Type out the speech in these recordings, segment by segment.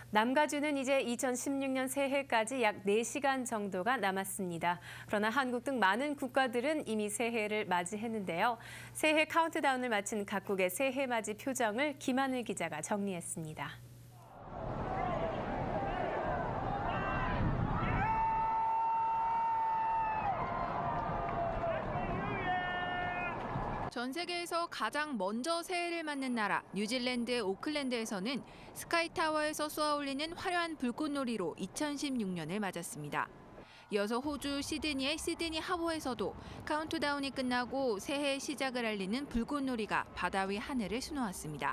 남가주는 이제 2016년 새해까지 약 4시간 정도가 남았습니다. 그러나 한국 등 많은 국가들은 이미 새해를 맞이했는데요. 새해 카운트다운을 마친 각국의 새해 맞이 표정을 김하늘 기자가 정리했습니다. 전 세계에서 가장 먼저 새해를 맞는 나라 뉴질랜드의 오클랜드에서는 스카이타워에서 쏘아올리는 화려한 불꽃놀이로 2016년을 맞았습니다. 이어서 호주 시드니의 시드니 하버에서도 카운트다운이 끝나고 새해 시작을 알리는 불꽃놀이가 바다 위 하늘을 수놓았습니다.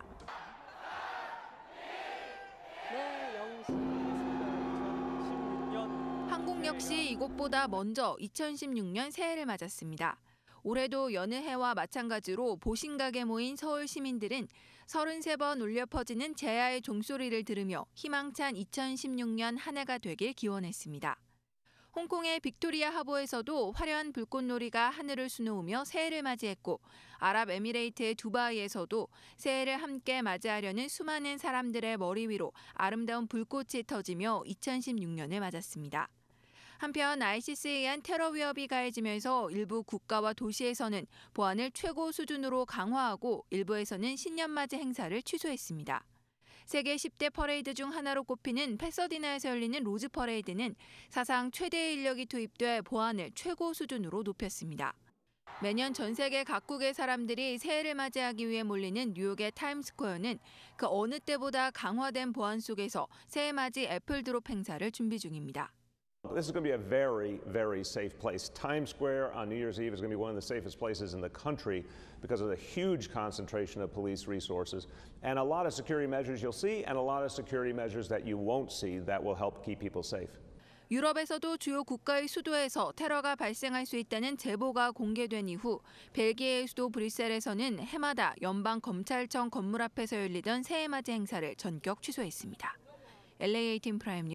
한국 역시 이곳보다 먼저 2016년 새해를 맞았습니다. 올해도 여느 해와 마찬가지로 보신각에 모인 서울 시민들은 33번 울려 퍼지는 제야의 종소리를 들으며 희망찬 2016년 한 해가 되길 기원했습니다. 홍콩의 빅토리아 하버에서도 화려한 불꽃놀이가 하늘을 수놓으며 새해를 맞이했고, 아랍에미레이트의 두바이에서도 새해를 함께 맞이하려는 수많은 사람들의 머리 위로 아름다운 불꽃이 터지며 2016년을 맞았습니다. 한편 ISIS에 의한 테러 위협이 가해지면서 일부 국가와 도시에서는 보안을 최고 수준으로 강화하고 일부에서는 신년맞이 행사를 취소했습니다. 세계 10대 퍼레이드 중 하나로 꼽히는 패서디나에서 열리는 로즈 퍼레이드는 사상 최대의 인력이 투입돼 보안을 최고 수준으로 높였습니다. 매년 전 세계 각국의 사람들이 새해를 맞이하기 위해 몰리는 뉴욕의 타임스퀘어는 그 어느 때보다 강화된 보안 속에서 새해 맞이 애플 드롭 행사를 준비 중입니다. This is going to be a very, very safe place. Times Square on New Year's Eve is going to be one of the safest places in the country because of the huge concentration of police resources and a lot of security measures you'll see and a lot of security measures that you won't see that will help keep people safe. 유럽에서도 주요 국가의 수도에서 테러가 발생할 수 있다는 제보가 공개된 이후 벨기에의 수도 브뤼셀에서는 해마다 연방검찰청 건물 앞에서 열리던 새해맞이 행사를 전격 취소했습니다. LA18 프라임